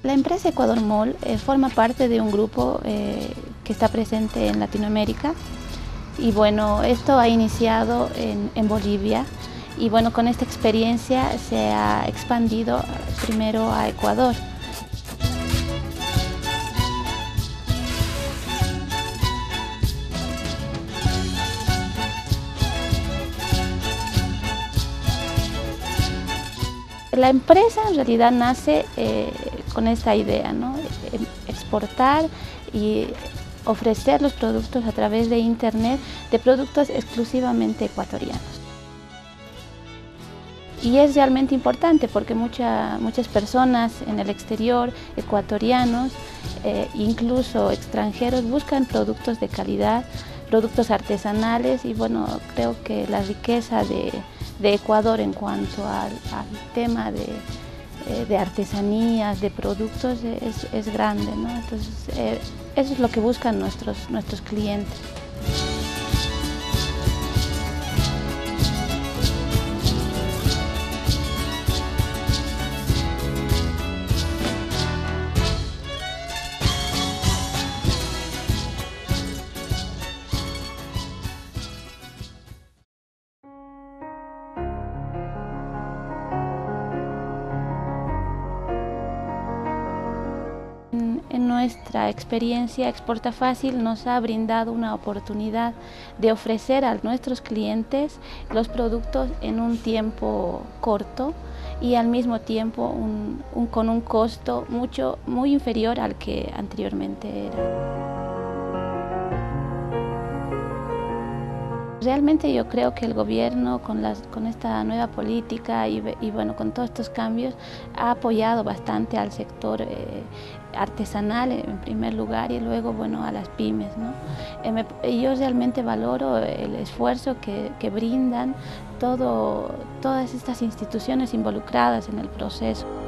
La empresa Ecuador Mall forma parte de un grupo que está presente en Latinoamérica y bueno, esto ha iniciado en Bolivia y bueno, con esta experiencia se ha expandido primero a Ecuador. La empresa en realidad nace con esta idea, ¿no? Exportar y ofrecer los productos a través de internet, de productos exclusivamente ecuatorianos. Y es realmente importante porque muchas personas en el exterior, ecuatorianos, incluso extranjeros, buscan productos de calidad, productos artesanales y bueno, creo que la riqueza de Ecuador en cuanto al tema de artesanías, de productos es grande, ¿no? Entonces, eso es lo que buscan nuestros clientes. En nuestra experiencia, Exporta Fácil nos ha brindado una oportunidad de ofrecer a nuestros clientes los productos en un tiempo corto y al mismo tiempo con un costo muy inferior al que anteriormente era. Realmente yo creo que el gobierno con esta nueva política y bueno, con todos estos cambios ha apoyado bastante al sector artesanal en primer lugar y luego bueno, a las pymes, ¿no? Yo realmente valoro el esfuerzo que brindan todas estas instituciones involucradas en el proceso.